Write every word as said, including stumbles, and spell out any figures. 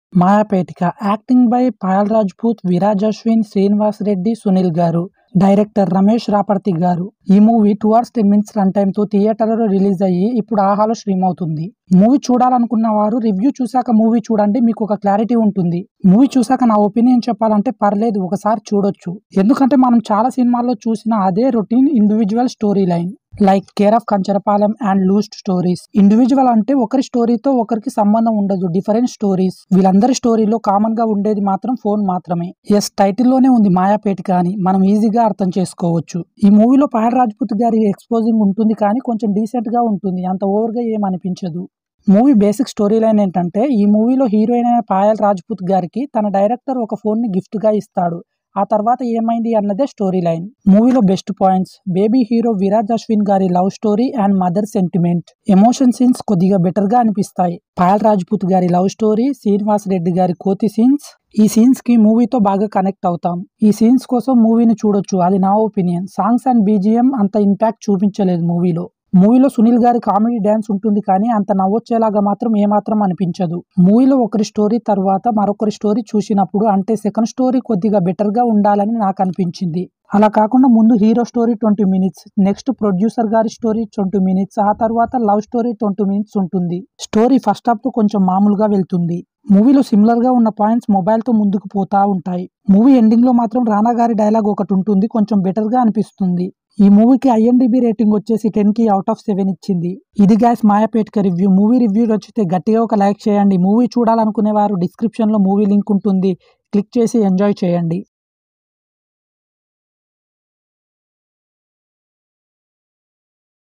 Mayapetika acting by Payal Rajput, Viraj Ashwin, Srinivas Reddy, Sunil గారు. Director Ramesh Raparthi గారు. ఈ movie two hours ten minutes run time తో థియేటర్లో రిలీజ్ అయ్యి ఇప్పుడు ఆహాలో స్ట్రీమ్ అవుతుంది. మూవీ చూడాలనుకున్న వారు రివ్యూ చూసాక మూవీ చూడండి, మీకు ఒక క్లారిటీ ఉంటుంది. మూవీ చూసాక నా ఒపీనియన్ చెప్పాలంటే పర్లేదు, ఒకసారి చూడొచ్చు. ఎందుకంటే మనం చాలా సినిమాల్లో చూసిన అదే routine individual story line, like care of Kancharapalem and lust stories. Individual అంటే ఒకరి స్టోరీతో ఒకరికి సంబంధం ఉండదు, డిఫరెంట్ స్టోరీస్. వీళ్ళందరి స్టోరీలో కామన్ గా ఉండేది మాత్రం ఫోన్ మాత్రమే. ఎస్, టైటిల్ లోనే ఉంది మాయాపేటిక అని, మనం ఈజీగా అర్థం చేసుకోవచ్చు. ఈ మూవీలో పాయల్ రాజ్పూత్ గారి ఎక్స్పోజింగ్ ఉంటుంది, కానీ కొంచెం డీసెంట్ గా ఉంటుంది, అంత ఓవర్ గా ఏం అనిపించదు. మూవీ బేసిక్ స్టోరీ లైన్ ఏంటంటే, ఈ మూవీలో హీరోయిన్ అయిన పాయల్ రాజ్పూత్ గారికి తన డైరెక్టర్ ఒక ఫోన్ ని గిఫ్ట్ గా ఇస్తాడు. ఆ తర్వాత ఏమైంది అన్నదే స్టోరీ లైన్. మూవీలో best points: baby hero Viraj Ashwin గారి love story and mother sentiment. Emotion scenes కొద్దిగా బెటర్ గా అనిపిస్తాయి. పాయల్ రాజ్పూత్ గారి లవ్ స్టోరీ, శ్రీనివాస్ రెడ్డి గారి కోతి సీన్స్. ఈ సీన్స్ కి మూవీతో బాగా కనెక్ట్ అవుతాం. ఈ సీన్స్ కోసం మూవీని చూడొచ్చు, అది నా ఒపీనియన్. సాంగ్స్ అండ్ బీజిఎం అంత ఇంపాక్ట్ చూపించలేదు మూవీలో. మూవీలో సునీల్ గారి కామెడీ డ్యాన్స్ ఉంటుంది, కానీ అంత నవ్వొచ్చేలాగా మాత్రం ఏమాత్రం అనిపించదు. మూవీలో ఒకరి స్టోరీ తర్వాత మరొకరి స్టోరీ చూసినప్పుడు, అంటే సెకండ్ స్టోరీ కొద్దిగా బెటర్ గా ఉండాలని నాకు అనిపించింది. అలా కాకుండా ముందు hero story twenty minutes, next producer గారి స్టోరీ ట్వంటీ మినిట్స్, ఆ తర్వాత లవ్ స్టోరీ ట్వంటీ మినిట్స్ ఉంటుంది. స్టోరీ ఫస్ట్ హాఫ్ తో కొంచెం మామూలుగా వెళ్తుంది. మూవీలో సిమిలర్ గా ఉన్న పాయింట్స్ మొబైల్ తో ముందుకు పోతా ఉంటాయి. మూవీ ఎండింగ్ లో మాత్రం రానా గారి డైలాగ్ ఒకటి ఉంటుంది, కొంచెం బెటర్ గా అనిపిస్తుంది. ఈ మూవీకి ఐఎండిబి రేటింగ్ వచ్చేసి టెన్ కి అవుట్ ఆఫ్ సెవెన్ ఇచ్చింది. ఇది guys Mayapetika review. Movie review వచ్చితే గట్టిగా ఒక లైక్ చేయండి. మూవీ చూడాలనుకునే వారు డిస్క్రిప్షన్ లో మూవీ లింక్ ఉంటుంది, క్లిక్ చేసి ఎంజాయ్ చేయండి.